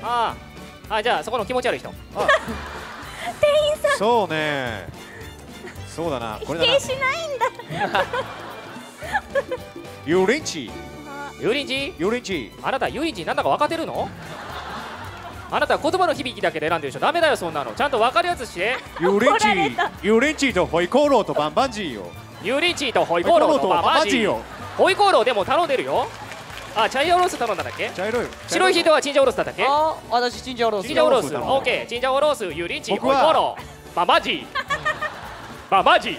ああ、じゃあそこの気持ち悪い人。 店員さん。そうね。そうだな。これだな。 否定しないんだ。 油淋鶏。 油淋鶏？ 油淋鶏。 あなた油淋鶏なんだか分かってるの？あなた言葉の響きだけで選んでるでしょ。ダメだよそんなの。ちゃんと分かるやつして。 油淋鶏。油淋鶏とホイコーローとバンバンジーよ。 油淋鶏とホイコーローとバンバンジーよ。ホイコーローでも頼んでるよ。あ、茶色おろす頼んだんだっけ？ 茶色い。 白い人はチンジャオロスだったっけ？ あ、私チンジャオロース。 チンジャオロース。オッケー。チンジャオロース、油淋鶏、ホイコーロー、バンバンジー。バンバンジー。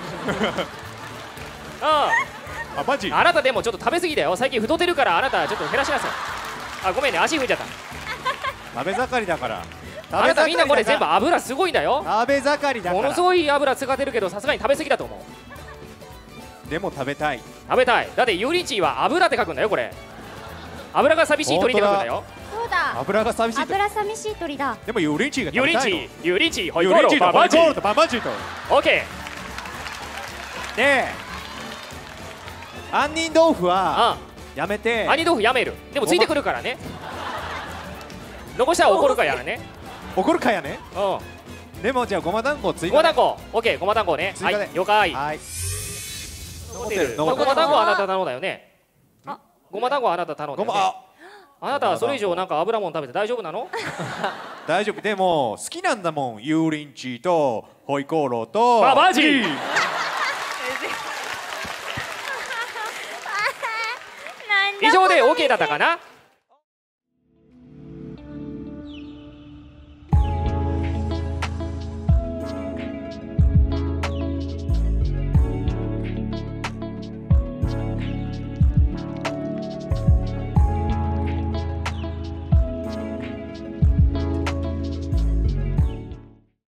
マジ？ あなたでもちょっと食べ過ぎだよ。最近太ってるからあなたちょっと減らしなさい。あ、ごめんね、足踏んじゃった。 食べ盛りだから。 あなたみんなこれ全部油すごいんだよ。 食べ盛りだから。 ものすごい油使ってるけどさすがに食べ過ぎだと思う。 でも食べたい。 食べたい。だって油淋鶏は油って書くんだよこれ。油が寂しい鳥って書くんだよ。 そうだ。 油が寂しい。 油寂しい鳥だ。 でも油淋鶏が食べたいの。 油淋鶏、ホイコーロー、バンバンジー。 バンバンジーと。 オッケー。ねえ。杏仁豆腐はやめて。 杏仁豆腐やめる。でもついてくるからね。残したら怒るからね。 怒るかやね。 うん。 でもじゃあごま団子追加。 ごま団子。オッケー、ごま団子ね。はい、了解。 はい。 残ってる。ごま団子はあなた頼んだよね。ごま団子はあなた頼んだよね。あなたはそれ以上なんか油もん食べて大丈夫なの？ 大丈夫。でも好きなんだもん。油淋鶏とホイコーローとバンバンジー。以上で OK だったかな？